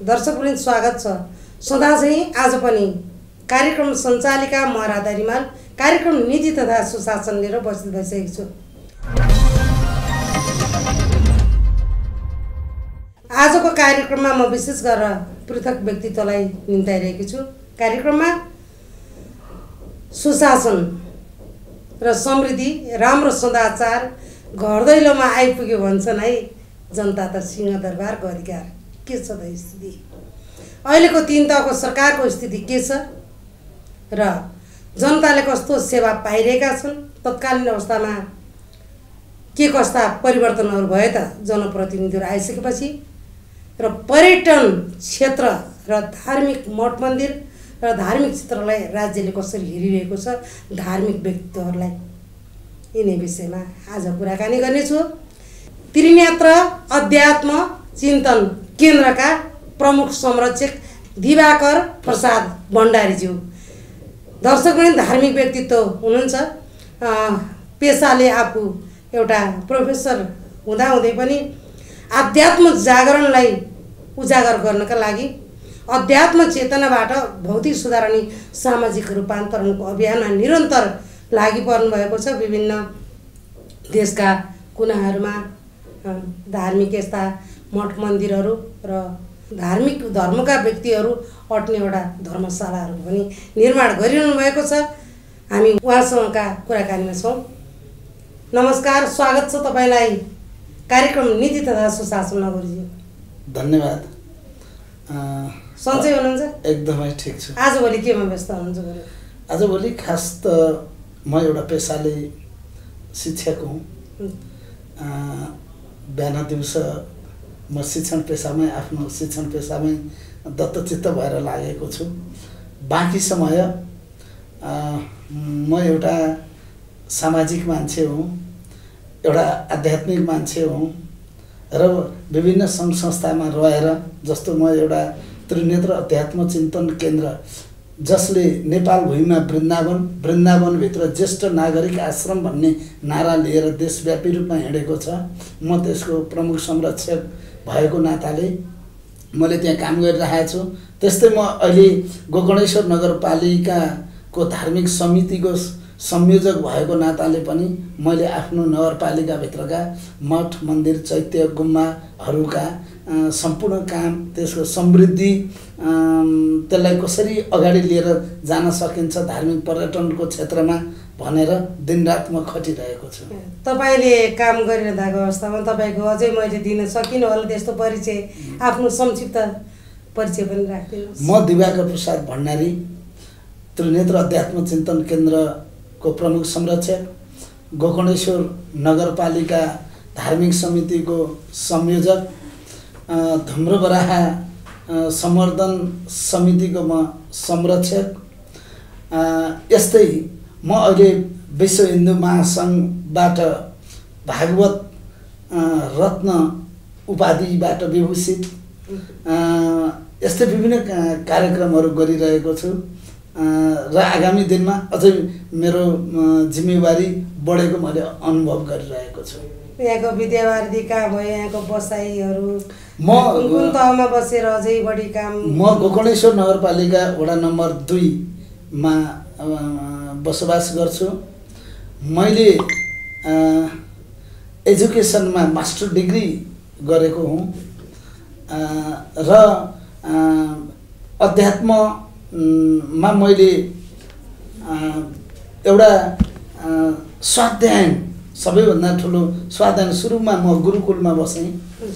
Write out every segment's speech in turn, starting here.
दर्शकवृन्द स्वागत छ। सदा चाहिँ आज पनि कार्यक्रम सञ्चालिका म राधा रिमाल कार्यक्रम नीति तथा सुशासन लिएर उपस्थित भइसकेको छु। आजको कार्यक्रममा म विशेष गरेर पृथक व्यक्तित्वलाई निम्ताइरहेकी छु। कार्यक्रममा सुशासन र समृद्धि राम्रो सदाचार घर दैलोमा आइपुग्यो भन्छन् है जनता त सिंहदरबारको अधिकार। के छ त स्थिति? अहिलेको 3 तहको सरकारको स्थिति के छ र जनताले कस्तो सेवा पाइरहेका छन्? तत्कालीन अवस्थामा के कस्ता परिवर्तनहरू भए त जनप्रतिनिधिहरू आइसकेपछि? र पर्यटन क्षेत्र र धार्मिक मठ मन्दिर र धार्मिक क्षेत्रलाई राज्यले कसरी हेरिरहेको छ, धार्मिक व्यक्तित्वहरूलाई, यिनै विषयमा आज कुराकानी गर्नेछु। त्रिनेत्र अध्यात्म चिन्तन केन्द्रका प्रमुख संरक्षक दिवाकर प्रसाद भण्डारीज्यू दर्शकवृन्द धार्मिक व्यक्तित्व हुनुहुन्छ। पेसाले आफू एउटा प्रोफेसर हुँदाहुँदै पनि आध्यात्म जागरणलाई उजागर गर्नका लागि अध्यात्म चेतनाबाट भौतिक सुधार अनि सामाजिक रूपान्तरणको अभियानमा निरन्तर लागि पर्नु भएको छ। विभिन्न देशका कुनाहरूमा धार्मिक यस्ता मठ मन्दिरहरू र धार्मिक धर्मका व्यक्तिहरू अट्ने एउटा धर्मशालाहरू पनि निर्माण गरिरहनु भएको छ। हामी उहाँसँगका कुराकानीमा छौँ। नमस्कार, स्वागत छ तपाईँलाई कार्यक्रम नीति तथा सुशासनमा गुरुजी। धन्यवाद। सन्चै हुनुहुन्छ? एकदमै ठिक छु। आजभोलि केमा व्यस्त हुनुहुन्छ गुरु? आजभोलि खास त म एउटा पेसाले शिक्षक हुँ। बिहान दिउँसो म शिक्षण पेसामै आफ्नो शिक्षण पेसामै दत्तचित्त भएर लागेको छु। बाँकी समय म एउटा सामाजिक मान्छे हुँ, एउटा आध्यात्मिक मान्छे हुँ र विभिन्न सङ्घ संस्थामा रहेर, जस्तो म एउटा त्रिनेत्र अध्यात्म चिन्तन केन्द्र जसले नेपाल भूमिमा वृन्दावनभित्र ज्येष्ठ नागरिक आश्रम भन्ने नारा लिएर देशव्यापी रूपमा हिँडेको छ। म त्यसको प्रमुख संरक्षक भएको नाताले मैले त्यहाँ काम गरिरहेको छु। त्यस्तै म अहिले गोकर्णेश्वर नगरपालिकाको धार्मिक समितिको संयोजक भएको नाताले पनि मैले आफ्नो नगरपालिकाभित्रका मठ मन्दिर चैत्य गुम्बाहरूका सम्पूर्ण काम, त्यसको समृद्धि, त्यसलाई कसरी अगाडि लिएर जान सकिन्छ धार्मिक पर्यटनको क्षेत्रमा भनेर दिनरात म खटिरहेको छु। तपाईँले काम गरिरहँदाको अवस्थामा तपाईँको अझै मैले दिन सकिनँ होला त्यस्तो परिचय, आफ्नो संक्षिप्त परिचय पनि राखिदिनुहोस्। म दिवाकर प्रसाद भण्डारी, त्रिनेत्र अध्यात्म चिन्तन केन्द्रको प्रमुख संरक्षक, गोकर्णेश्वर नगरपालिका धार्मिक समितिको संयोजक, धुम्रबराहा सम्वर्धन समितिको म संरक्षक। यस्तै म अहिले विश्व हिन्दू महासङ्घबाट भागवत रत्न उपाधिबाट विभूषित यस्तै विभिन्न कार्यक्रमहरू गरिरहेको छु र आगामी दिनमा अझै मेरो जिम्मेवारी बढेको मैले अनुभव गरिरहेको छु। यहाँको विद्यावारिधि काम भयो, यहाँको बसाइहरू, म कुन तहमा बसेर अझै बढी काम? म गोकर्णेश्वर नगरपालिका वडा नम्बर 2 मा बसोबास गर्छु। मैले एजुकेसनमा मास्टर डिग्री गरेको हुँ र अध्यात्ममा मैले एउटा स्वाध्यायन, सबैभन्दा ठुलो स्वाध्यायन, सुरुमा म गुरुकुलमा बसेँ।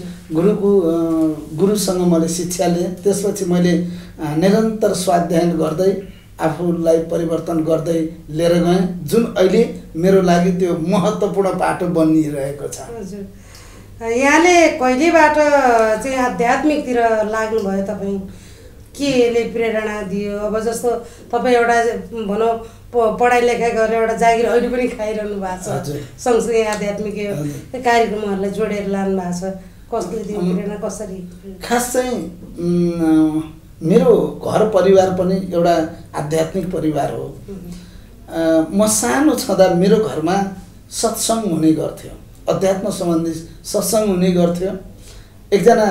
गुरुसँग मैले शिक्षा लिएँ। त्यसपछि मैले निरन्तर स्वाध्यायन गर्दै आफूलाई परिवर्तन गर्दै लिएर गएँ, जुन अहिले मेरो लागि त्यो महत्त्वपूर्ण पाटो बनिरहेको छ। हजुर, यहाँले कहिलेबाट चाहिँ आध्यात्मिकतिर लाग्नुभयो? तपाईँ केले प्रेरणा दियो? अब जस्तो तपाईँ एउटा भनौँ पढाइ लेखाइ गरेर एउटा जागिर अहिले पनि खाइरहनु भएको छ, सँगसँगै आध्यात्मिक कार्यक्रमहरूलाई जोडेर लानु भएको छ। कसले दियो प्रेरणा, कसरी? खास चाहिँ मेरो घर परिवार पनि एउटा आध्यात्मिक परिवार हो। म सानो छँदा मेरो घरमा सत्सङ्ग हुने गर्थ्यो, अध्यात्म सम्बन्धी सत्सङ्ग हुने गर्थ्यो। एकजना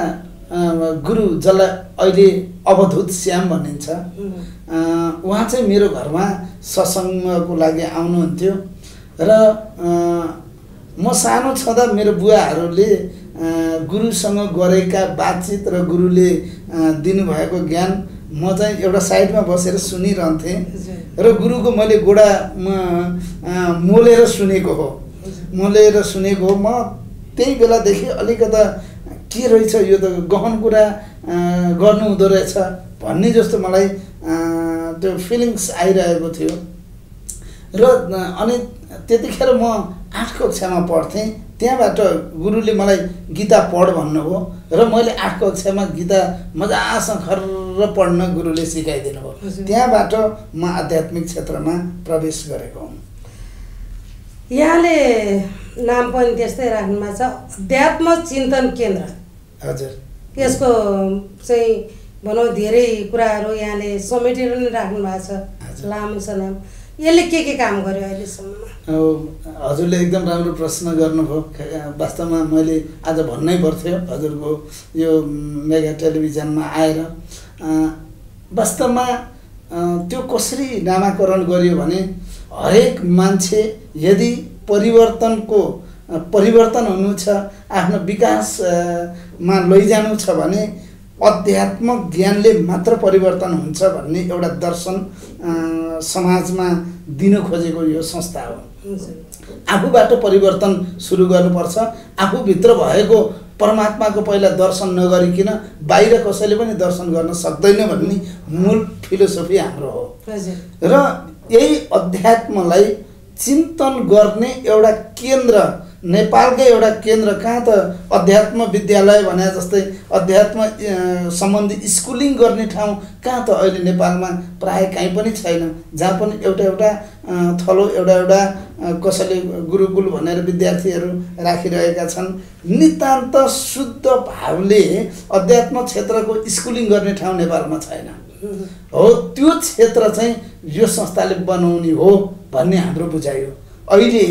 गुरु जसलाई अहिले अवधूत श्याम भनिन्छ, उहाँ चाहिँ मेरो घरमा सत्सङ्गको लागि आउनुहुन्थ्यो र म सानो छँदा मेरो बुवाहरूले गुरुसँग गरेका बातचित र गुरुले दिनुभएको ज्ञान म चाहिँ एउटा साइडमा बसेर सुनिरहन्थेँ र गुरुको मैले गोडामा मोलेर सुनेको हो। म त्यही बेलादेखि अलिकता के रहेछ यो त गहन कुरा गर्नु हुँदो रहेछ भन्ने जस्तो मलाई त्यो फिलिङ्स आइरहेको थियो र अनि त्यतिखेर म 8 कक्षामा पढ्थेँ। त्यहाँबाट गुरुले मलाई गीता पढ भन्नुभयो र मैले 8 कक्षामा गीता मजासँग खर्र पढ्न गुरुले सिकाइदिनु भयो। त्यहाँबाट म आध्यात्मिक क्षेत्रमा प्रवेश गरेको हुँ। यहाँले नाम पनि त्यस्तै राख्नुभएको छ, अध्यात्म चिन्तन केन्द्र। हजुर, यसको चाहिँ भनौँ धेरै कुराहरू यहाँले समेटेर नै राख्नु भएको छ, लामो छ नाम। यसले के काम गर्यो अहिलेसम्ममा? हजुरले एकदम राम्रो प्रश्न गर्नुभयो। वास्तवमा मैले आज भन्नै पर्थ्यो हजुरको यो मेगा टेलिभिजनमा आएर। वास्तवमा त्यो कसरी नामाकरण गरियो भने हरेक मान्छे यदि परिवर्तन हुनु छ, आफ्नो विकासमा लैजानु छ भने अध्यात्म ज्ञानले मात्र परिवर्तन हुन्छ भन्ने एउटा दर्शन समाजमा दिन खोजेको यो संस्था हो। आफूबाट परिवर्तन सुरु गर्नुपर्छ। आफूभित्र भएको परमात्माको पहिला दर्शन नगरिकन बाहिर कसैले पनि दर्शन गर्न सक्दैन भन्ने मूल फिलोसफी हाम्रो हो। र यही अध्यात्मलाई चिन्तन गर्ने एउटा केन्द्र, नेपालकै एउटा केन्द्र, कहाँ त अध्यात्म विद्यालय भने जस्तै अध्यात्म सम्बन्धी स्कुलिङ गर्ने ठाउँ कहाँ त अहिले नेपालमा प्राय कहीँ पनि छैन। जहाँ पनि एउटा थलो एउटा कसैले गुरुकुल भनेर विद्यार्थीहरू राखिरहेका छन्। नितान्त शुद्ध भावले अध्यात्म क्षेत्रको स्कुलिङ गर्ने ठाउँ नेपालमा छैन। हो, त्यो क्षेत्र चाहिँ यो संस्थाले बनाउने हो भन्ने हाम्रो बुझाइ हो। अहिले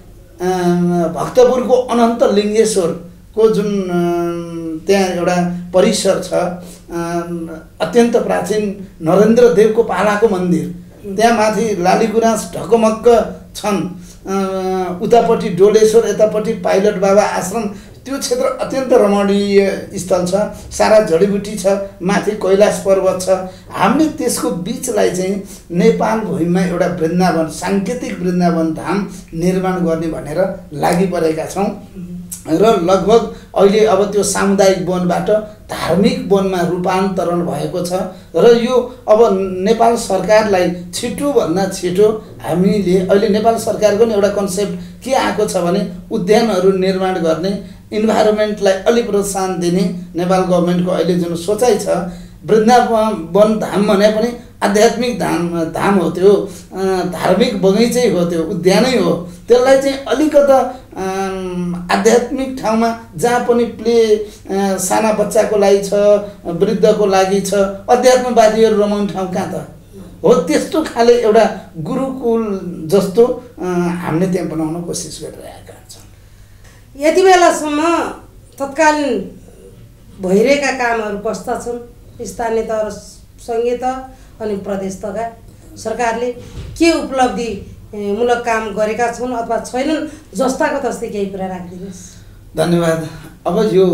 भक्तपुरको अनन्त लिङ्गेश्वरको जुन त्यहाँ एउटा परिसर छ, अत्यन्त प्राचीन नरेन्द्र देवको पालाको मन्दिर, त्यहाँ माथि लालीगुराँस ढकमक्क छन्। उतापट्टि डोलेश्वर, यतापट्टि पाइलट बाबा आश्रम, त्यो क्षेत्र अत्यन्त रमणीय स्थल छ। सारा जडीबुटी छ, माथि कैलाश पर्वत छ। हामीले त्यसको बिचलाई चाहिँ नेपाल भूमिमा एउटा वृन्दावन, साङ्केतिक वृन्दावन धाम निर्माण गर्ने भनेर लागि परेका छौँ। र लगभग अहिले अब त्यो सामुदायिक वनबाट धार्मिक वनमा रूपान्तरण भएको छ। र यो अब नेपाल सरकारलाई छिटोभन्दा छिटो हामीले अहिले नेपाल सरकारको नि एउटा कन्सेप्ट के आएको छ भने उद्यानहरू निर्माण गर्ने, इन्भाइरोमेन्टलाई अलि प्रोत्साहन दिने नेपाल गभर्मेन्टको अहिले जुन सोचाइ छ। वृन्दावन धाम भने पनि आध्यात्मिक धाम हो, त्यो धार्मिक बगैँचै हो, त्यो उद्यानै हो। त्यसलाई चाहिँ अलिकता आध्यात्मिक ठाउँमा जहाँ पनि प्ले साना बच्चाको लागि छ, वृद्धको लागि छ, अध्यात्मवादीहरू रमाउने ठाउँ कहाँ त हो। त्यस्तो खाले एउटा गुरुकुल जस्तो हामीले त्यहाँ बनाउन कोसिस गरिरहेका छौँ। यति बेलासम्म तत्कालीन भइरहेका कामहरू कस्ता छन्? स्थानीय तह, सङ्घीय तह अनि प्रदेश तहका सरकारले के उपलब्धि मूलक काम गरेका छन् अथवा छैनन्, जस्ताको तस्तै केही कुरा राखिदिनुहोस्। धन्यवाद। अब यो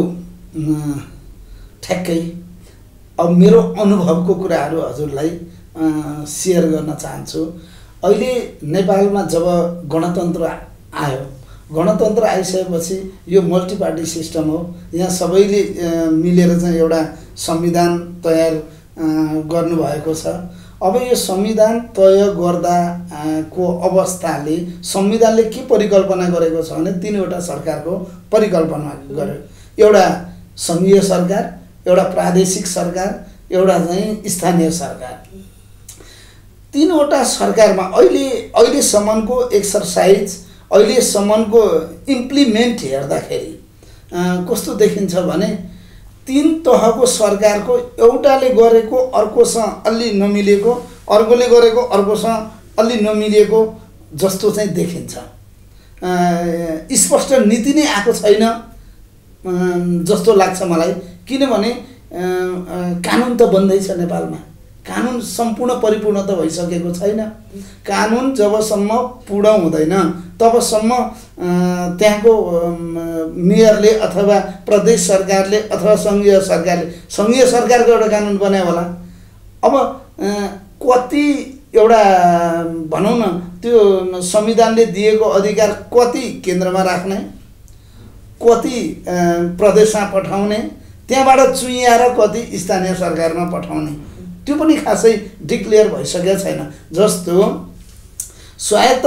ठ्याक्कै अब मेरो अनुभवको कुराहरू हजुरलाई सेयर गर्न चाहन्छु। अहिले नेपालमा जब गणतन्त्र आयो, गणतन्त्र आइसकेपछि यो मल्टी पार्टी सिस्टम हो। यहाँ सबैले मिलेर चाहिँ एउटा संविधान तयार गर्नुभएको छ। अब यो संविधान तय गर्दाको अवस्थाले संविधानले के परिकल्पना गरेको छ भने 3वटा सरकारको परिकल्पना गर्यो। एउटा सङ्घीय सरकार, एउटा प्रादेशिक सरकार, एउटा चाहिँ स्थानीय सरकार। 3वटा सरकारमा अहिलेसम्मको एक्सर्साइज, अहिलेसम्मको इम्प्लिमेन्ट हेर्दाखेरि कस्तो देखिन्छ भने 3 तहको सरकारको एउटाले गरेको अर्कोसँग अलि नमिलेको, अर्कोले गरेको अर्कोसँग अलि नमिलेको जस्तो चाहिँ देखिन्छ। स्पष्ट नीति नै आएको छैन जस्तो लाग्छ मलाई। किनभने कानुन त बन्दैछ नेपालमा, कानुन सम्पूर्ण परिपूर्ण त भइसकेको छैन। कानुन जबसम्म पूर्ण हुँदैन तबसम्म त्यहाँको मेयरले अथवा प्रदेश सरकारले अथवा सङ्घीय सरकारको एउटा कानुन बनायो होला। अब कति एउटा भनौँ न त्यो संविधानले दिएको अधिकार कति केन्द्रमा राख्ने, कति प्रदेशमा पठाउने, त्यहाँबाट चुइयाएर कति स्थानीय सरकारमा पठाउने, त्यो पनि खासै डिक्लेयर भइसकेको छैन। जस्तो स्वायत्त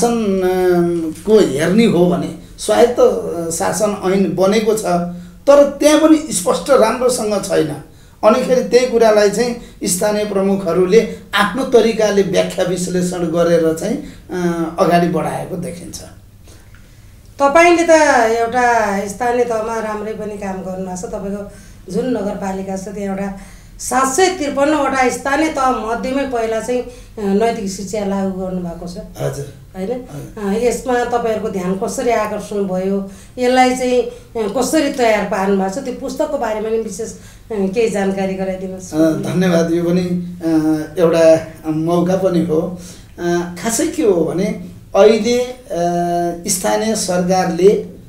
शासनको हेर्ने हो भने स्वायत्त शासन ऐन बनेको छ, तर त्यहाँ पनि स्पष्ट राम्रोसँग छैन। अनिखेरि त्यही कुरालाई चाहिँ स्थानीय प्रमुखहरूले आफ्नो तरिकाले व्याख्या विश्लेषण गरेर चाहिँ अगाडि बढाएको देखिन्छ। तपाईँले त एउटा स्थानीय तहमा राम्रै पनि काम गर्नुभएको छ। तपाईँको जुन नगरपालिका छ त्यहाँ एउटा 753वटा स्थानीय तह मध्येमै पहिला चाहिँ नैतिक शिक्षा लागू गर्नुभएको छ। हजुर, होइन? यसमा तपाईँहरूको ध्यान कसरी आकर्षण भयो, यसलाई चाहिँ कसरी तयार पार्नु भएको छ, त्यो पुस्तकको बारेमा नि विशेष केही जानकारी गराइदिनुहोस्। धन्यवाद। यो पनि एउटा मौका पनि हो। खासै के हो भने अहिले स्थानीय सरकारले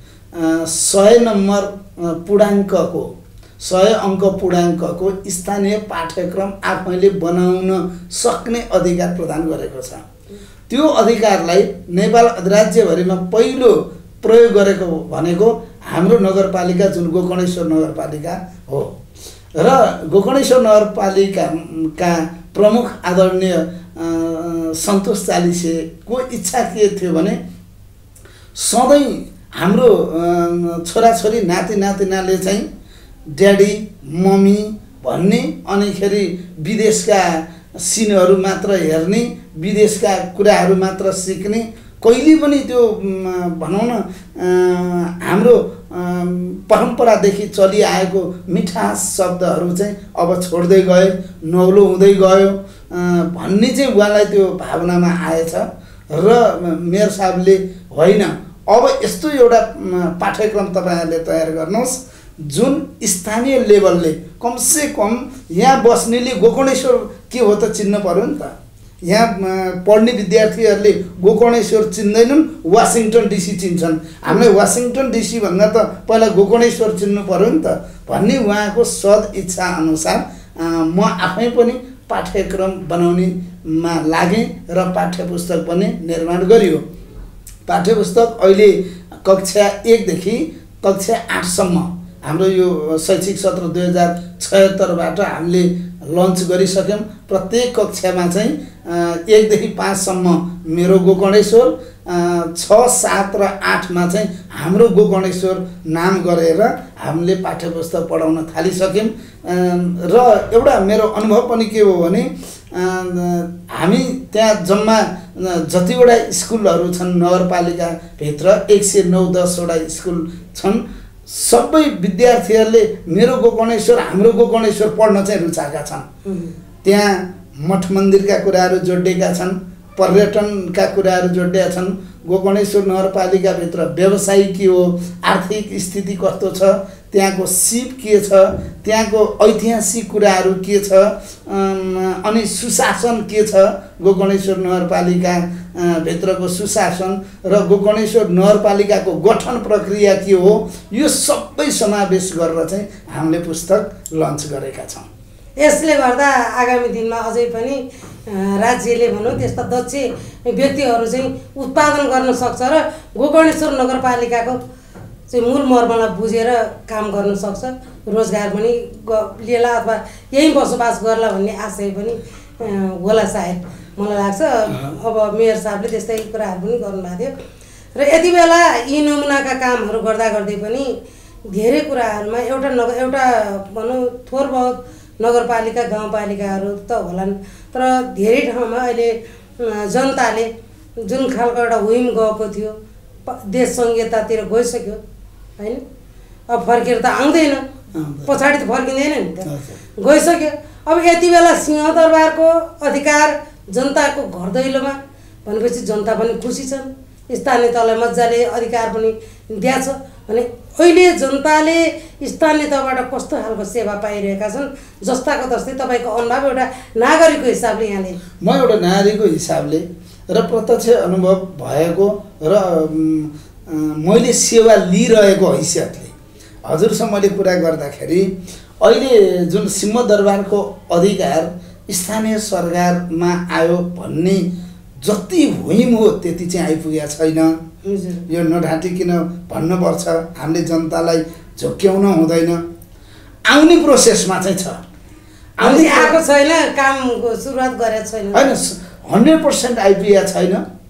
100 नम्बर पूर्णाङ्कको 100 अङ्क पूर्णाङ्कको स्थानीय पाठ्यक्रम आफैले बनाउन सक्ने अधिकार प्रदान गरेको छ। त्यो अधिकारलाई नेपाल अधिराज्यभरिमा पहिलो प्रयोग गरेको भनेको हाम्रो नगरपालिका जुन गोकर्णेश्वर नगरपालिका हो। र गोकर्णेश्वर नगरपालिकाका प्रमुख आदरणीय सन्तोष चालिसेको इच्छा के थियो भने सधैँ हाम्रो छोराछोरी नाति नातिनाले चाहिँ ड्याडी मम्मी भन्ने, अनिखेरि विदेशका सिनहरू मात्र हेर्ने, विदेशका कुराहरू मात्र सिक्ने, कहिले पनि त्यो भनौँ न हाम्रो परम्परादेखि चलिआएको मिठास शब्दहरू चाहिँ अब छोड्दै गए, नौलो हुँदै गयो भन्ने चाहिँ उहाँलाई त्यो भावनामा आएछ। र मेयर साहबले होइन, अब यस्तो एउटा पाठ्यक्रम तपाईँहरूले तयार गर्नुहोस् जुन स्थानीय लेभलले कमसे कम यहाँ बस्नेले गोकर्णेश्वर के हो त चिन्न पर्यो नि त। यहाँ पढ्ने विद्यार्थीहरूले गोकर्णेश्वर चिन्दैनन्, वासिङटन डिसी चिन्छन्। हामीलाई वासिङटन डिसी भन्दा त पहिला गोकर्णेश्वर चिन्नु पर्यो नि त भन्ने उहाँको सद इच्छा अनुसार म आफै पनि पाठ्यक्रम बनाउनेमा लागेँ र पाठ्यपुस्तक पनि निर्माण गरियो। पाठ्यपुस्तक अहिले कक्षा 1 देखि कक्षा 8 सम्म हाम्रो यो शैक्षिक सत्र 2076बाट हामीले लन्च गरिसक्यौँ। प्रत्येक कक्षामा चाहिँ 1 देखि 5 सम्म मेरो गोकर्णेश्वर, 6, 7 र 8मा चाहिँ हाम्रो गोकर्णेश्वर नाम गरेर हामीले पाठ्यपुस्तक पढाउन थालिसक्यौँ। र एउटा मेरो अनुभव पनि के हो भने हामी त्यहाँ जम्मा जतिवटा स्कुलहरू छन् नगरपालिकाभित्र 109-10वटा स्कुल छन्, सबै विद्यार्थीहरूले मेरो गोकर्णेश्वर हाम्रो गोकर्णेश्वर पढ्न चाहिँ रुचाएका छन्। त्यहाँ मठ मन्दिरका कुराहरू जोडिएका छन्, पर्यटनका कुराहरू जोडिएका छन्। गोकर्णेश्वर नगरपालिकाभित्र व्यवसाय के हो, आर्थिक स्थिति कस्तो छ, त्यहाँको सिप के छ, त्यहाँको ऐतिहासिक कुराहरू के छ, अनि सुशासन के छ, गोकर्णेश्वर नगरपालिका भित्रको सुशासन र गोकर्णेश्वर नगरपालिकाको गठन प्रक्रिया के हो, यो सबै समावेश गरेर चाहिँ हामीले पुस्तक लन्च गरेका छौँ। यसले गर्दा आगामी दिनमा अझै पनि राज्यले भनौँ त्यस्ता दक्ष व्यक्तिहरू चाहिँ उत्पादन गर्न सक्छ र गोकर्णेश्वर नगरपालिकाको चाहिँ मूल मर्मलाई बुझेर काम गर्न सक्छ, रोजगार पनि लिएला अथवा यहीँ बसोबास गर्ला भन्ने आशय पनि होला सायद, मलाई लाग्छ। अब मेयर साहबले त्यस्तै कुराहरू पनि गर्नुभएको थियो। र यति बेला यी नमुनाका कामहरू गर्दा गर्दै पनि धेरै कुराहरूमा एउटा भनौँ थोर बहुत नगरपालिका गाउँपालिकाहरू त होलान्, तर धेरै ठाउँमा अहिले जनताले जुन खालको एउटा हुइम गएको थियो, देश संहितातिर गइसक्यो होइन, अब फर्केर त आउँदैन, पछाडि त फर्किँदैन नि त, गइसक्यो। अब यति बेला सिंहदरबारको अधिकार जनताको घर दैलोमा भनेपछि जनता पनि खुसी छन्, स्थानीय तहलाई मजाले अधिकार पनि दिएको छ। भने अहिले जनताले स्थानीय तहबाट कस्तो खालको सेवा पाइरहेका छन् जस्ताको तस्तै तपाईँको अनुभव एउटा नागरिकको हिसाबले यहाँले? म एउटा नागरिकको हिसाबले र प्रत्यक्ष अनुभव भएको र मैले सेवा लिइरहेको हैसियतले हजुरसँग मैले कुरा गर्दाखेरि अहिले जुन सिंहदरबारको अधिकार स्थानीय सरकारमा आयो भन्ने जति भुइम हो त्यति चाहिँ आइपुगेको छैन। यो नढाँटिकन भन्नुपर्छ, हामीले जनतालाई झोक्याउन हुँदैन। आउने प्रोसेसमा चाहिँ छ, आउने आएको छैन, कामको सुरुवात गरेको छैन, होइन 100% आइपुगेको छैन,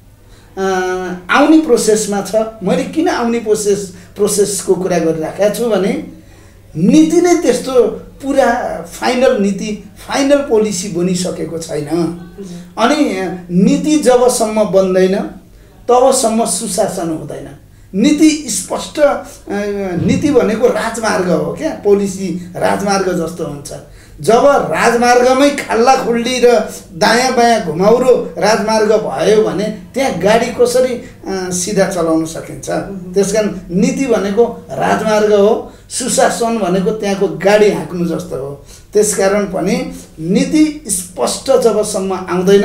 आउने प्रोसेसमा छ। मैले किन आउने प्रोसेसको कुरा गरिराखेको छु भने नीति नै त्यस्तो पुरा फाइनल नीति फाइनल पोलिसी बनिसकेको छैन। अनि नीति जबसम्म बन्दैन तबसम्म सुशासन हुँदैन। नीति स्पष्ट, नीति भनेको राजमार्ग हो क्या, पोलिसी राजमार्ग जस्तो हुन्छ। जब राजमार्गमै खाल्ला खुल्डी र दायाँ बायाँ घुमाउरो राजमार्ग भयो भने त्यहाँ गाडी कसरी सिधा चलाउन सकिन्छ? त्यसकारण नीति भनेको राजमार्ग हो, सुशासन भनेको त्यहाँको गाडी हाँक्नु जस्तो हो। त्यसकारण पनि नीति स्पष्ट जबसम्म आउँदैन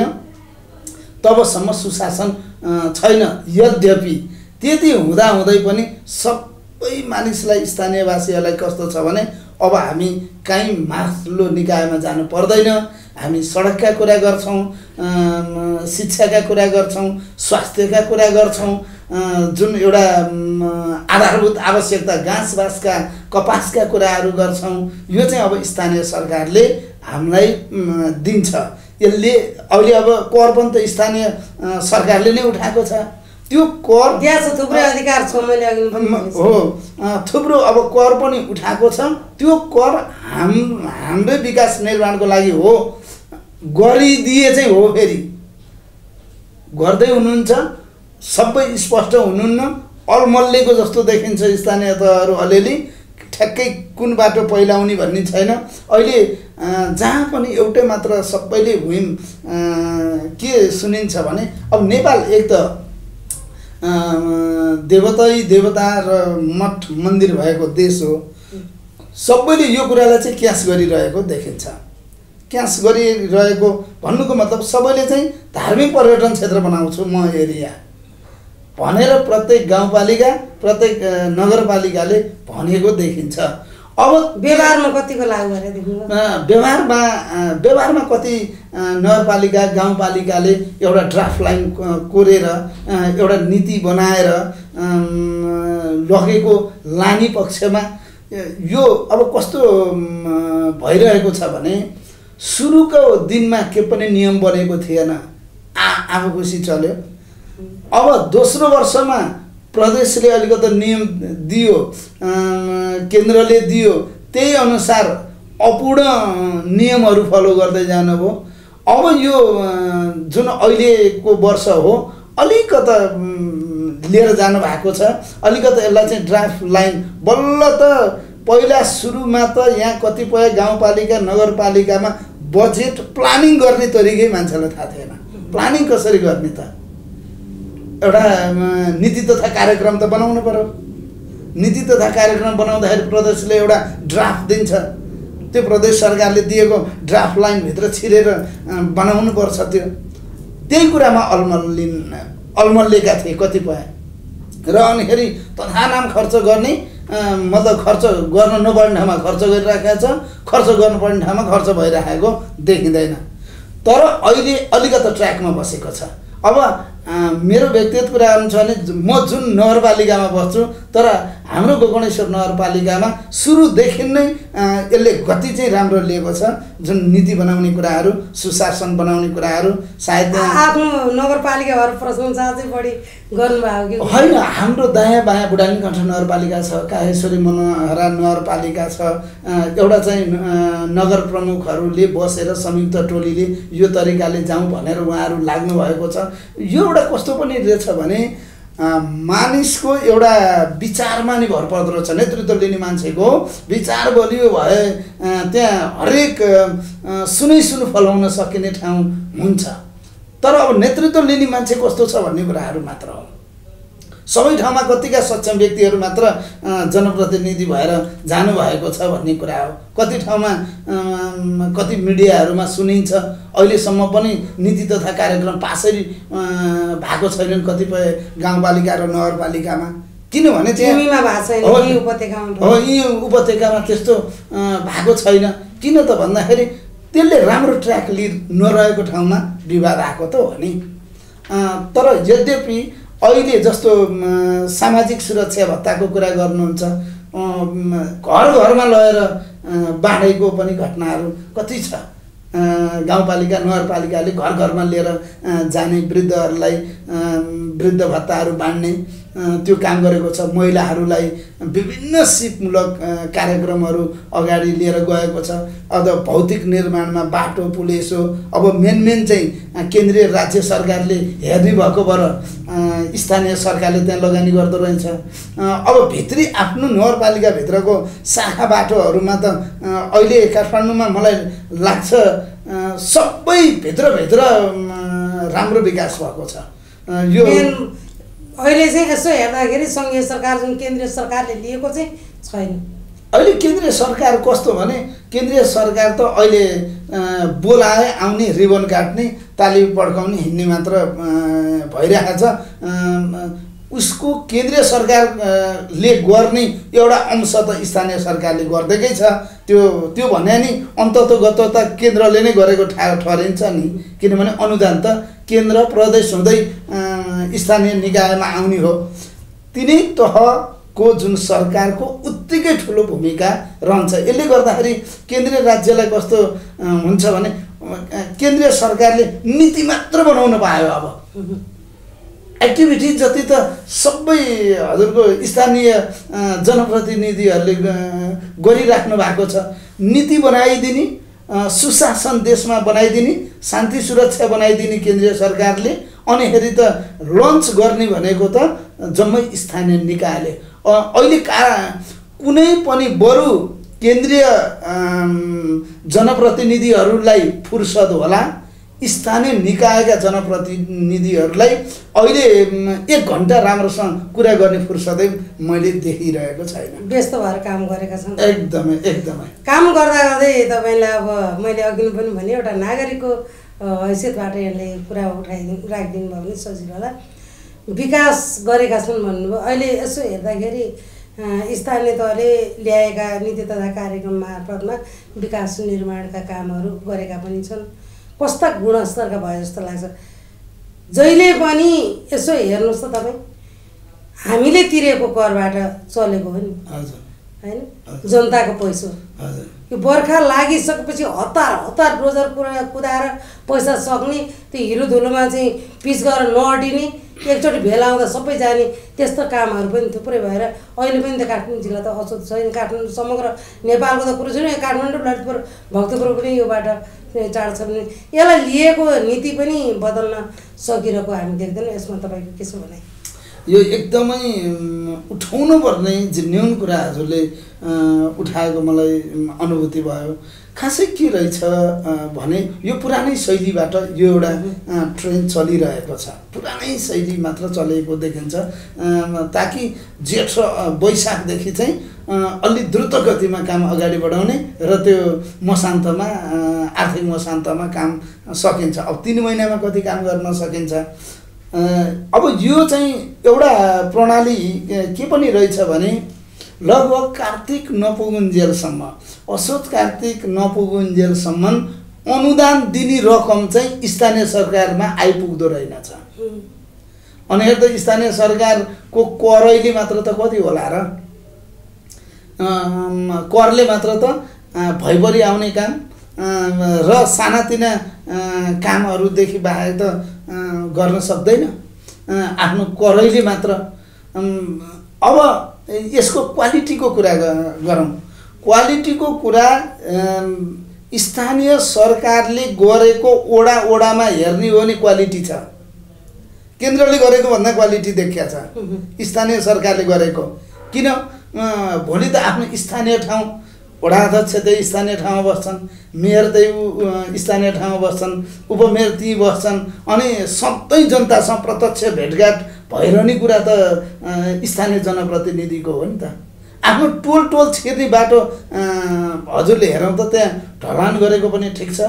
तबसम्म सुशासन छैन। यद्यपि त्यति हुँदाहुँदै पनि सबै मानिसलाई, स्थानीयवासीहरूलाई कस्तो छ भने अब हामी काहीँ माथिल्लो निकायमा जानु पर्दैन, हामी सडकका कुरा गर्छौँ, शिक्षाका कुरा गर्छौँ, स्वास्थ्यका कुरा गर्छौँ, जुन एउटा आधारभूत आवश्यकता घाँस बाँसका कपासका कुराहरू गर्छौँ। यो चाहिँ अब स्थानीय सरकारले हामीलाई दिन्छ। यसले अहिले अब कर पनि त स्थानीय सरकारले नै उठाएको छ। त्यो कर त्यहाँ छ, थुप्रै अधिकार छ, मैले अघि हो थुप्रो अब कर पनि उठाएको छ। त्यो कर हाम्रो विकास निर्माणको लागि हो, गरिदिए चाहिँ हो, फेरि गर्दै हुनुहुन्छ, सबै स्पष्ट हुनुहुन्न। अलमल्लेको जस्तो देखिन्छ स्थानीय तहहरू अलिअलि, ठ्याक्कै कुन बाटो पहिलाउने भन्ने छैन। अहिले जहाँ पनि एउटै मात्र सबैले भुइम के सुनिन्छ भने अब नेपाल एक त देवता र मठ मन्दिर भएको देश हो। सबैले यो कुरालाई चाहिँ क्यास गरिरहेको देखिन्छ। क्यास गरिरहेको भन्नुको मतलब सबैले चाहिँ धार्मिक पर्यटन क्षेत्र बनाउँछु म एरिया भनेर प्रत्येक गाउँपालिका प्रत्येक नगरपालिकाले भनेको देखिन्छ। अब व्यवहारमा कतिको लागु गरेर देखिन्छ? व्यवहारमा कति नगरपालिका गाउँपालिकाले एउटा ड्राफ्ट लाइन कोरेर एउटा नीति बनाएर लगेको लाने पक्षमा यो अब कस्तो भइरहेको छ भने सुरुको दिनमा के पनि नियम बनेको थिएन, आफू खुसी चल्यो। अब दोस्रो वर्षमा प्रदेशले अलिकति नियम दियो, केन्द्रले दियो, त्यही अनुसार अपूर्ण नियमहरू फलो गर्दै जानुभयो। अब यो जुन अहिलेको वर्ष हो अलिकति लिएर जानु भएको छ। अलिकति यसलाई चाहिँ ड्राफ्ट लाइन बल्ल त पहिला सुरुमा त यहाँ कतिपय गाउँपालिका नगरपालिकामा बजेट प्लानिङ गर्ने तरिकै मान्छेलाई थाहा थिएन। प्लानिङ कसरी गर्ने त? एउटा नीति तथा कार्यक्रम त बनाउनु पर्यो। नीति तथा कार्यक्रम बनाउँदाखेरि प्रदेशले एउटा ड्राफ्ट दिन्छ, त्यो प्रदेश सरकारले दिएको ड्राफ्ट लाइनभित्र छिरेर बनाउनु पर्छ। त्यही कुरामा अलमल्लेका थिए कतिपय र अनिखेरि तथानाम खर्च गर्ने, मतलब खर्च गर्न नपर्ने ठाउँमा खर्च गरिराखेको छ, खर्च गर्नुपर्ने ठाउँमा खर्च भइराखेको देखिँदैन। तर अहिले अलिकति ट्र्याकमा बसेको छ। अब मेरो व्यक्तिगत कुरा हुन्छ भने म जुन नगरपालिकामा बस्छु, तर हाम्रो गोकर्णेश्वर नगरपालिकामा सुरुदेखि नै यसले गति चाहिँ राम्रो लिएको छ। जुन नीति बनाउने कुराहरू, सुशासन बनाउने कुराहरू, सायद आफ्नो नगरपालिका भएर प्रशंसा चाहिँ बढी गर्नुभयो कि होइन? हाम्रो दायाँ बायाँ बुढानीकण्ठ नगरपालिका छ, काहेश्वरी मनोहरा नगरपालिका छ। एउटा चाहिँ नगर प्रमुखहरूले बसेर संयुक्त टोलीले यो तरिकाले जाउँ भनेर उहाँहरू लाग्नु भएको छ। यो एउटा कस्तो पनि रहेछ भने मानिसको एउटा विचारमा नि भर पर्दो रहेछ। नेतृत्व लिने मान्छेको विचार बलियो भए त्यहाँ हरेक सुनै फलाउन सकिने ठाउँ हुन्छ। तर अब नेतृत्व लिने मान्छे कस्तो छ भन्ने कुराहरू मात्र हो। सबै ठाउँमा कतिका सक्षम व्यक्तिहरू मात्र जनप्रतिनिधि भएर जानुभएको छ भन्ने कुरा हो। कति ठाउँमा कति मिडियाहरूमा सुनिन्छ अहिलेसम्म पनि नीति तथा कार्यक्रम पासै भएको छैनन् कतिपय गाउँपालिका र नगरपालिकामा, किनभने यी उपत्यकामा त्यस्तो भएको छैन। किन त भन्दाखेरि त्यसले राम्रो ट्र्याक लिड नरहेको ठाउँमा विवाद आएको त हो नि। तर यद्यपि अहिले जस्तो सामाजिक सुरक्षा भत्ताको कुरा गर्नुहुन्छ, घर घरमा लगेर बाँडेको पनि घटनाहरू कति छ। गाउँपालिका नगरपालिकाले घर घरमा लिएर जाने वृद्धहरूलाई वृद्ध भत्ताहरू बाँड्ने त्यो काम गरेको छ। महिलाहरूलाई विभिन्न सिपमूलक कार्यक्रमहरू अगाडि लिएर गएको छ। अब भौतिक निर्माणमा बाटो पुल यसो अब मेन चाहिँ केन्द्रीय राज्य सरकारले हेर्ने भएको भएर स्थानीय सरकारले त्यहाँ लगानी गर्दो रहेछ। अब भित्री आफ्नो नगरपालिकाभित्रको शाखा बाटोहरूमा त अहिले काठमाडौँमा मलाई लाग्छ सबै भित्रभित्र राम्रो विकास भएको छ। यो अहिले चाहिँ यसो हेर्दाखेरि सङ्घीय सरकार जुन केन्द्रीय सरकारले लिएको चाहिँ छैन। अहिले केन्द्रीय सरकार कस्तो भने केन्द्रीय सरकार त अहिले बोलाए आउने रिबन काट्ने ताली पड्काउने हिँड्ने मात्र भइरहेको छ। उसको केन्द्रीय सरकारले गर्ने एउटा अंश त स्थानीय सरकारले गर्दैकै छ। त्यो भने नि अन्ततोगत त केन्द्रले नै गरेको ठहरिन्छ नि, किनभने अनुदान त केन्द्र प्रदेश हुँदै स्थानीय निकायमा आउने हो। तिनै तहको जुन सरकारको उत्तिकै ठुलो भूमिका रहन्छ। यसले गर्दाखेरि केन्द्रीय राज्यलाई कस्तो हुन्छ भने केन्द्रीय सरकारले नीति मात्र बनाउन पायो। अब एक्टिभिटी जति त सबै हजुरको स्थानीय जनप्रतिनिधिहरूले गरिराख्नु भएको छ। नीति बनाइदिने, सुशासन देशमा बनाइदिने, शान्ति सुरक्षा बनाइदिने केन्द्रीय सरकारले, अनि फेरि त लन्च गर्ने भनेको त जम्मै स्थानीय निकायले। अहिले कुनै पनि बरु केन्द्रीय जनप्रतिनिधिहरूलाई फुर्सद होला, स्थानीय निकायका जनप्रतिनिधिहरूलाई अहिले 1 घन्टा राम्रोसँग कुरा गर्ने फुर्सदै मैले देखिरहेको छैन। व्यस्त भएर काम गरेका छन्। एकदमै काम गर्दा गर्दै तपाईँलाई अब मैले अघि पनि भने एउटा नागरिकको हैसियतबाट यसले कुरा राखिदिनु भयो भने सजिलो होला। विकास गरेका छन् भन्नुभयो। अहिले यसो हेर्दाखेरि स्थानीय तहले ल्याएका नीति तथा कार्यक्रम मार्फतमा विकास निर्माणका कामहरू गरेका पनि छन्। कस्ता गुणस्तरका भए जस्तो लाग्छ। जहिले पनि यसो हेर्नुहोस् त तपाईँ, हामीले तिरेको करबाट चलेको हो नि, होइन? जनताको पैसा यो बर्खा लागिसकेपछि हतार डोजर कुदाएर पैसा सक्ने, त्यो हिलो धुलोमा चाहिँ पिच गरेर नअटिने, एकचोटि भेला आउँदा सबै जाने, त्यस्तो कामहरू पनि थुप्रै भएर अहिले पनि त काठमाडौँ जिल्ला त अछुत छैन। काठमाडौँ समग्र नेपालको त कुरो छैन, काठमाडौँ ललितपुर भक्तपुर पनि योबाट टाढो छ भने यसलाई लिएको नीति पनि बदल्न सकिरहेको हामी देख्दैनौँ। यसमा तपाईँको के छ भनाइ? यो एकदमै उठाउनु पर्ने जिम्मेवार कुरा हजुरले उठाएको मलाई अनुभूति भयो। खासै के रहेछ भने यो पुरानै शैलीबाट यो एउटा ट्रेन्ड चलिरहेको छ। पुरानै शैली मात्र चलेको देखिन्छ, ताकि जेठ वैशाखदेखि चाहिँ अलि द्रुत गतिमा काम अगाडि बढाउने र त्यो मसान्तमा आर्थिक मसान्तमा काम सकिन्छ। अब 3 महिनामा कति काम गर्न सकिन्छ। अब यो चाहिँ एउटा प्रणाली के पनि रहेछ भने लगभग कार्तिक नपुगुन्जेलसम्म, असोज कार्तिक नपुगुन्जेलसम्म अनुदान दिने रकम चाहिँ स्थानीय सरकारमा आइपुग्दो रहेनछ। अनि हेर्दा स्थानीय सरकारको करैले मात्र त कति होला र, करले मात्र त भैपरि आउने काम र सानातिना कामहरूदेखि बाहेक त गर्न सक्दैन आफ्नो करैले मात्र। अब यसको क्वालिटीको कुरा गरौँ। क्वालिटीको कुरा स्थानीय सरकारले गरेको ओडामा हेर्ने हो भने क्वालिटी छ। केन्द्रले गरेको भन्दा क्वालिटी देखिया छ स्थानीय सरकारले गरेको। किन भोलि त आफ्नो स्थानीय ठाउँ वडा अध्यक्ष त्यही स्थानीय ठाउँमा बस्छन्, मेयर त्यही स्थानीय ठाउँमा बस्छन्, उपमेयर ती बस्छन्, अनि सबै जनतासँग प्रत्यक्ष भेटघाट भइरहने कुरा त स्थानीय जनप्रतिनिधिको हो नि त। आफ्नो टोल छिर्ने बाटो हजुरले हेरौँ त त्यहाँ ढलान गरेको पनि ठिक छ,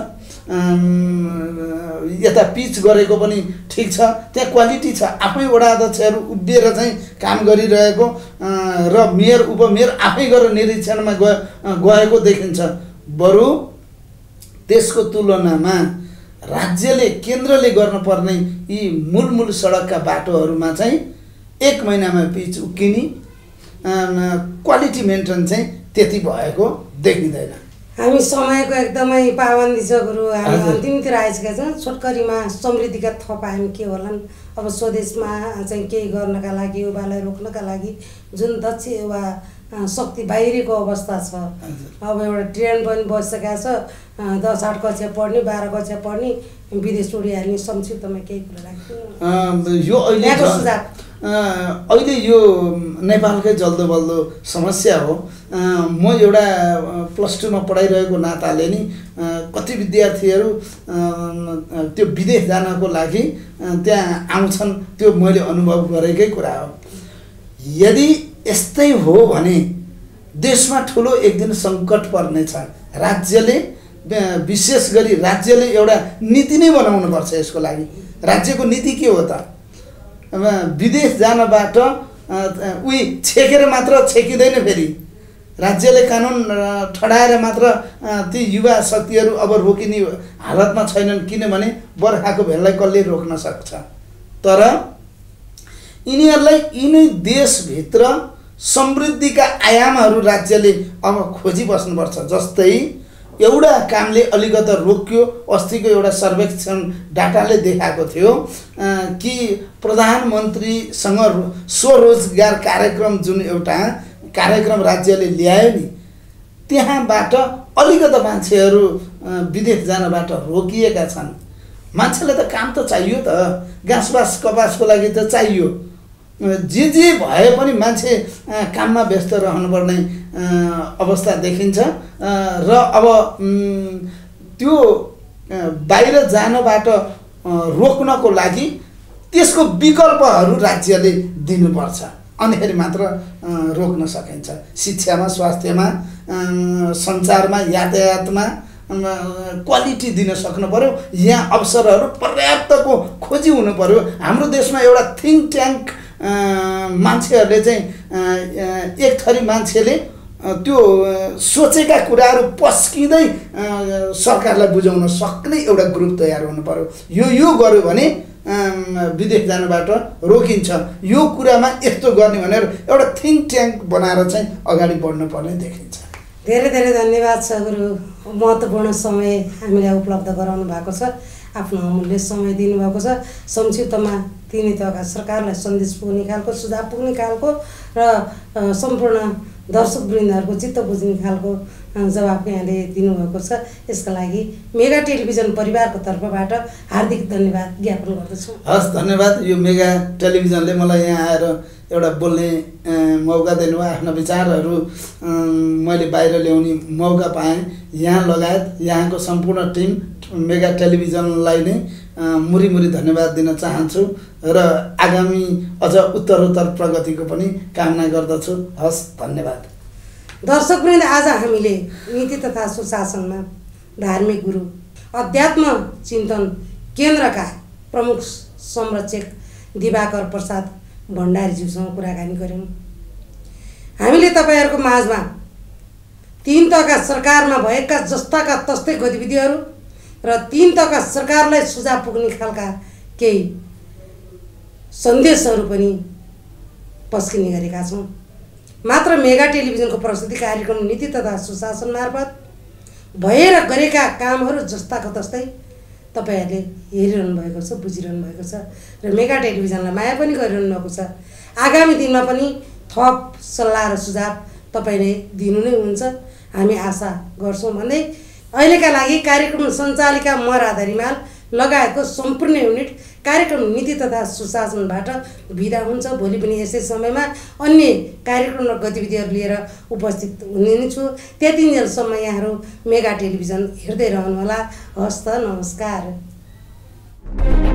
यता पिच गरेको पनि ठिक छ, त्यहाँ क्वालिटी छ। आफै वडा अध्यक्षहरू उभिएर चाहिँ काम गरिरहेको र मेयर उपमेयर आफै गरेर निरीक्षणमा गएको देखिन्छ। बरु त्यसको तुलनामा राज्यले केन्द्रले गर्नुपर्ने यी मूल सडकका बाटोहरूमा चाहिँ 1 महिनामा पिच उक्किने क्वालिटी मेन्टेन चाहिँ त्यति भएको देखिँदैन। हामी समयको एकदमै पाबन्दी छ गुरु, हामी अन्तिमतिर आइसकेका छौँ। छोटकरीमा समृद्धिका थप हामी के होलान् अब स्वदेशमा चाहिँ केही गर्नका लागि, युवालाई रोक्नका लागि जुन दक्ष युवा शक्ति बाहिरको अवस्था छ। अब एउटा ट्रेन पनि बसिसकेको छ, 10-8 कक्षा पढ्ने, 12 कक्षा पढ्ने विदेश उडिहाल्ने। संक्षिप्तमा केही कुरा राख्नु यो अहिले यो नेपालकै जल्दो बल्दो समस्या हो। म एउटा +2 मा पढाइरहेको नाताले नि कति विद्यार्थीहरू त्यो विदेश जानको लागि त्यहाँ आउँछन्, त्यो मैले अनुभव गरेकै कुरा हो। यदि यस्तै हो भने देशमा ठुलो एक दिन सङ्कट पर्नेछ। राज्यले विशेष गरी राज्यले एउटा नीति नै बनाउनुपर्छ यसको लागि। राज्यको नीति के हो त? विदेश जानबाट उही छेकेर मात्र छेकिँदैन। फेरि राज्यले कानुन ठडाएर मात्र ती युवा शक्तिहरू अब रोकिने हालतमा छैनन्, किनभने बर्खाको भेललाई कसले रोक्न सक्छ? तर यिनीहरूलाई यिनै देशभित्र समृद्धिका आयामहरू राज्यले अब खोजिबस्नुपर्छ। जस्तै एउटा कामले अलिकता रोक्यो। अस्तिको एउटा सर्वेक्षण डाटाले देखाएको थियो कि प्रधानमन्त्रीसँग स्वरोजगार कार्यक्रम जुन एउटा कार्यक्रम राज्यले ल्यायो नि, त्यहाँबाट अलिकता मान्छेहरू विदेश जानबाट रोकिएका छन्। मान्छेलाई त काम त चाहियो त, घाँसबास कपासको लागि त चाहियो। जे भए पनि मान्छे काममा व्यस्त रहनुपर्ने अवस्था देखिन्छ। र अब त्यो बाहिर जानबाट रोक्नको लागि त्यसको विकल्पहरू राज्यले दिनुपर्छ, अनिखेरि मात्र रोक्न सकिन्छ। शिक्षामा, स्वास्थ्यमा, सञ्चारमा, यातायातमा क्वालिटी दिन सक्नु पर्यो। यहाँ अवसरहरू पर्याप्तको खोजी हुनु पर्यो। हाम्रो देशमा एउटा थिङ्क ट्याङ्क मान्छेहरूले चाहिँ एक थरी मान्छेले त्यो सोचेका कुराहरू पस्किँदै सरकारलाई बुझाउन सक्ने एउटा ग्रुप तयार हुनु पर्यो। यो गर्यो भने विदेश जानबाट रोकिन्छ। यो कुरामा यस्तो गर्ने भनेर एउटा थिङ्क ट्याङ्क बनाएर चाहिँ अगाडि बढ्नु पर्ने देखिन्छ। धेरै धेरै धन्यवाद छ गुरु, महत्त्वपूर्ण समय हामीलाई उपलब्ध गराउनु भएको छ, आफ्नो अमूल्य समय दिनुभएको छ। संक्षिप्तमा तिनै तहका सरकारलाई सन्देश पुग्ने खालको, सुझाव पुग्ने खालको र सम्पूर्ण दर्शकवृन्दहरूको चित्त बुझ्ने खालको जवाफ यहाँले दिनुभएको छ। यसका लागि मेगा टेलिभिजन परिवारको तर्फबाट हार्दिक धन्यवाद ज्ञापन गर्दछु। हस्, धन्यवाद। यो मेगा टेलिभिजनले मलाई यहाँ आएर एउटा बोल्ने मौका दिनुभयो। आफ्ना विचारहरू मैले बाहिर ल्याउने मौका पाएँ। यहाँ लगायत यहाँको सम्पूर्ण टिम मेगा टेलिभिजनलाई नै मुरी धन्यवाद दिन चाहन्छु र आगामी अझ उत्तरोत्तर प्रगतिको पनि कामना गर्दछु। हस्, धन्यवाद। दर्शकवृन्द, आज हामीले नीति तथा सुशासनमा धार्मिक गुरु, अध्यात्म चिन्तन केन्द्रका प्रमुख संरक्षक दिवाकर प्रसाद भण्डारीज्यूसँग कुराकानी गऱ्यौँ। हामीले तपाईँहरूको माझमा 3 तहका सरकारमा भएका जस्ताका तस्तै गतिविधिहरू र 3 तहका सरकारलाई सुझाव पुग्ने खालका केही सन्देशहरू पनि पस्किने गरेका छौँ। मात्र मेगा टेलिभिजनको प्रस्तुति कार्यक्रम नीति तथा सुशासन मार्फत भएर गरेका कामहरू जस्ताको तस्तै तपाईँहरूले हेरिरहनु भएको छ, बुझिरहनु भएको छ र मेगा टेलिभिजनलाई माया पनि गरिरहनु भएको छ। आगामी दिनमा पनि थप सल्लाह र सुझाव तपाईँले दिनु नै हुन्छ, हामी आशा गर्छौँ भन्दै अहिलेका लागि कार्यक्रम सञ्चालिका म राधा रिमाल लगायतको सम्पूर्ण युनिट कार्यक्रम नीति तथा सुशासनबाट बिदा हुन्छ। भोलि पनि यसै समयमा अन्य कार्यक्रम र गतिविधिहरू लिएर उपस्थित हुने नै छु। त्यतिन्जेलसम्म यहाँहरू मेगा टेलिभिजन हेर्दै रहनुहोला। हस्त, नमस्कार।